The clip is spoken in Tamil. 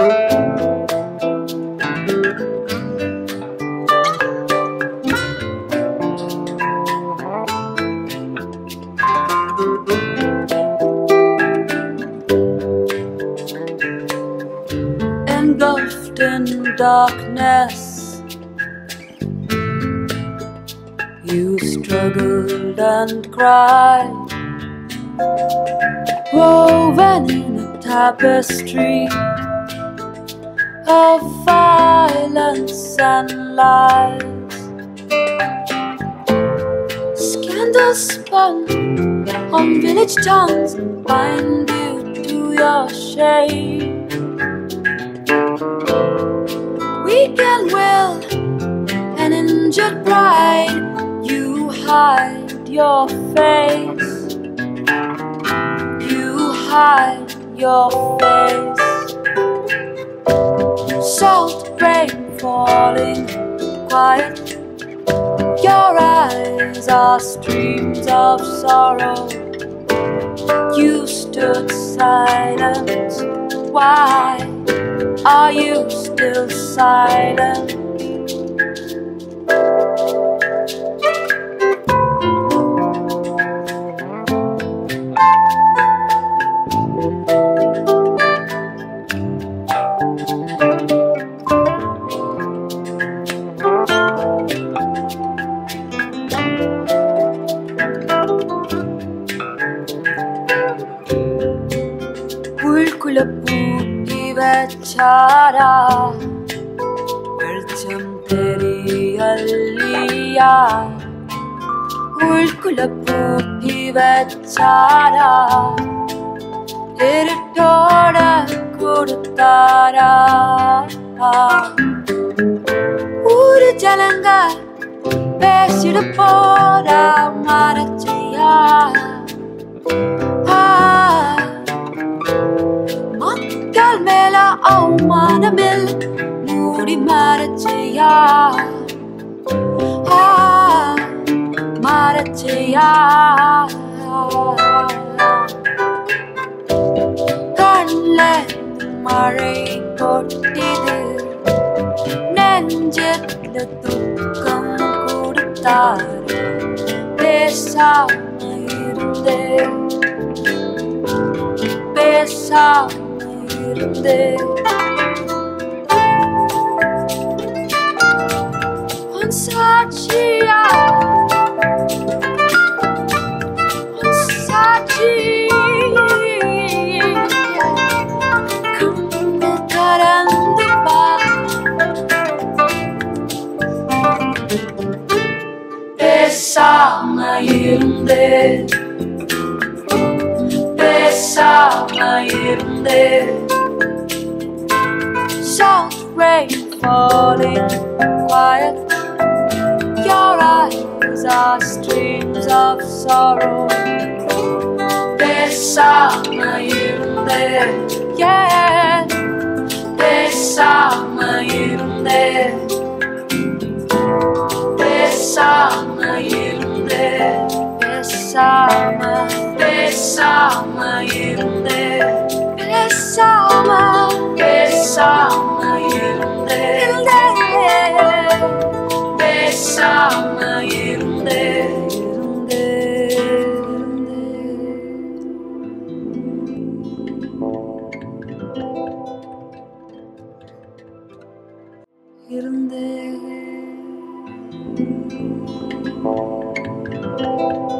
Engulfed in darkness, you struggled and cried, woven in a tapestry of violence and lies. Scandals spun on village tongues bind you to your shame. Weak and will, an injured pride, you hide your face. You hide your face. Salt rain falling quiet, your eyes are streams of sorrow. You stood silent. Why are you still silent? ഉൾക്കുള്ള പൂട്ടി വെച്ചാരാ വെളിച്ചം തെരിയല്ലിയാ ഉൾക്കുള്ള പൂട്ടി വെച്ചാരാ ഇരുട്ടോட കൊടുത്താരാ ஊரு ஜனங்க பேசிட போறா மறைச்சையா மக்கள் மேல அவமானமில் மூடி மறைச்சையா மறைச்சையா கண்ல மழை கொட்டிது நெஞ்சத்துல துக்கம் கொடுத்தாரு பேசாம இருந்தேன் பேசாம இருந்தேன் உன் சாட்சியா உன் சாட்சி கண்ணு திறந்து பேசாம இருந்தேன் பேசாம இருந்தேன் Soft rain falling quiet, your eyes are streams of sorrow. பேசாம இருந்தேன் yeah பேசாம இருந்தேன் பேசாம இருந்தேன் பேசாம பேசாம இருந்தேன் பேசாம பேசாம இருந்தேன் பேசாம இருந்தேன் இருந்தேன்